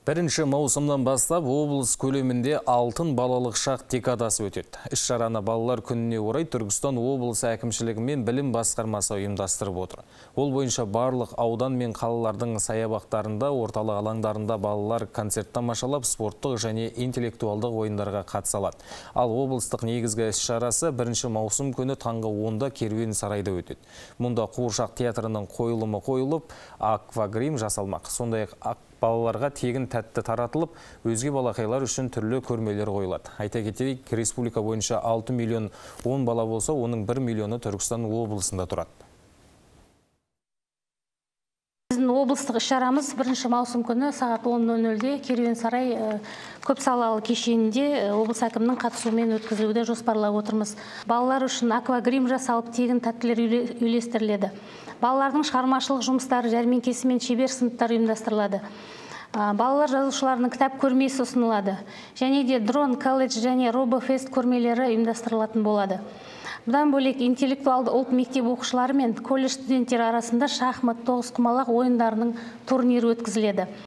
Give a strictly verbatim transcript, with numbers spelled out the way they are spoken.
Бірінші маусымдан бастап облыс көлемінде алтын балалық шақ декадасы өтеді. Іс-шараны балалар күніне орай Түркістан облысы әкімшілігі мен білім басқармасы ұйымдастырып отыр. Ол бойынша барлық аудан мен қалалардың саябақтарында, орталық алаңдарында балалар концерт тамашалап, спорттық және интеллектуалдық ойындарға қатыса алады. Ал облыстық негізгі іс-шарасы бірінші маусым күні таңғы онда Керуен сарайда өтеді. Мұнда Қуыршақ театрының қойылымы қойылып, аквагрим жасалмақ. Сондай-ақ балаларға тегін тәтті таратылып, өзге балақайлар үшін түрлі көрмелер қойылады. Айта кетейік, республика бойынша алты миллион он бала болса, оның бір миллионы Түркістан облысында тұрады. Біздің облыстық іс-шарамыз бірінші маусым күні сағат он нөл нөлде Керуен сарай көпсалалы кешенінде облыс әкімінің қатысуымен өткізуді жоспарлап отырмыз. Балалар үшін аквагрим жасалып, тегін тәттілер үйлестіріледі. Балалардың шығармашылық жұмыстары жәрмеңкесі мен шебер сыныптар ұйымдастырылады. Балалар жазушыларының кітап көрмесі ұсынылады. Және де дрон, колледж және робофест көрмелері ұйымдастырылатын болады. Бұдан бөлек интеллектуалды ұлт мектеп оқушылары мен колледж студенттері арасында шахмат, тоғызқұмалақ ойындарының турнирі өткізіледі.